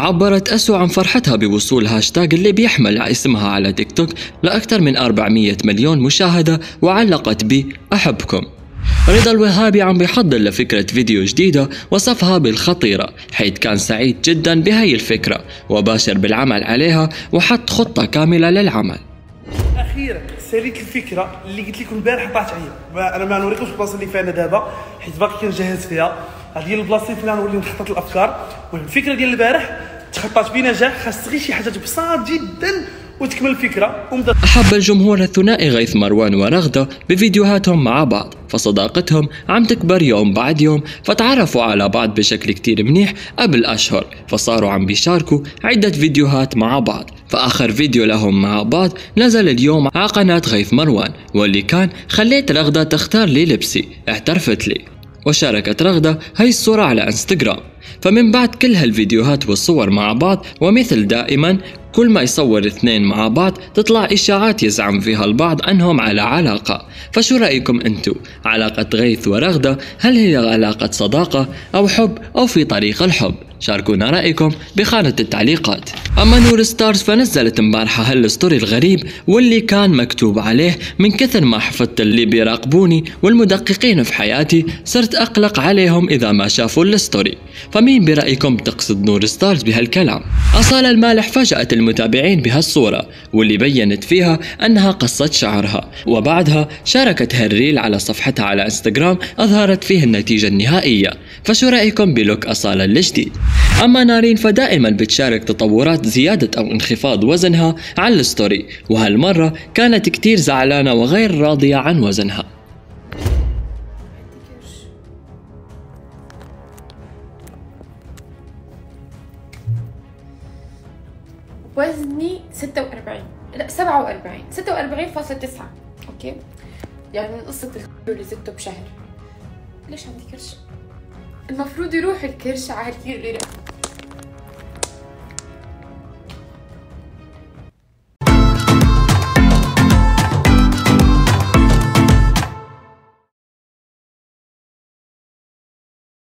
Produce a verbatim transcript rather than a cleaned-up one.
عبرت أسو عن فرحتها بوصول هاشتاج اللي بيحمل اسمها على تيك توك لأكثر من أربعمية مليون مشاهدة، وعلقت ب أحبكم. رضا الوهابي عم بيحضر لفكرة فيديو جديدة وصفها بالخطيرة، حيث كان سعيد جدا بهي الفكرة وباشر بالعمل عليها وحط خطة كاملة للعمل. اخيرا ساليت الفكره اللي قلت لكم البارح طلعت عليا. انا ما نوريكمش البلاصه اللي فيها دابا حيت باقي كنجهز فيها. هذه هي البلاصه اللي نولي نخطط الافكار. المهم الفكره ديال البارح تخطط بنجاح، خاص غير شي حاجات بساط جدا وتكمل الفكره. أحب الجمهور الثنائي غيث مروان ورغدة بفيديوهاتهم مع بعض، فصداقتهم عم تكبر يوم بعد يوم، فتعرفوا على بعض بشكل كتير منيح قبل أشهر، فصاروا عم بيشاركوا عدة فيديوهات مع بعض. فآخر فيديو لهم مع بعض نزل اليوم على قناة غيث مروان، واللي كان خليت رغدة تختار لي لبسي اعترفت لي، وشاركت رغدة هاي الصورة على انستغرام. فمن بعد كل هالفيديوهات والصور مع بعض، ومثل دائما كل ما يصور اثنين مع بعض تطلع إشاعات يزعم فيها البعض أنهم على علاقة. فشو رأيكم أنتو؟ علاقة غيث ورغدة هل هي علاقة صداقة أو حب أو في طريق الحب؟ شاركونا رأيكم بخانة التعليقات. أما نور ستارز فنزلت امبارحة هالستوري الغريب واللي كان مكتوب عليه: من كثر ما حفظت اللي بيراقبوني والمدققين في حياتي صرت أقلق عليهم إذا ما شافوا الستوري. فمين برأيكم تقصد نور ستارز بهالكلام؟ أصالة المالح فاجأت المتابعين بهالصورة واللي بيّنت فيها أنها قصت شعرها، وبعدها شاركت هالريل على صفحتها على انستغرام أظهرت فيه النتيجة النهائية. فشو رأيكم بلوك أصالة الجديد؟ أما نارين فدائما بتشارك تطورات زيادة أو انخفاض وزنها على الستوري، وهالمرة كانت كتير زعلانة وغير راضية عن وزنها. وزني ستة وأربعين، لا سبعة وأربعين، ستة وأربعين فاصلة تسعة. اوكي يعني من قصة الكيلو اللي زدته بشهر. ليش عندي كرش؟ المفروض يروح الكرش على هالكيلو اللي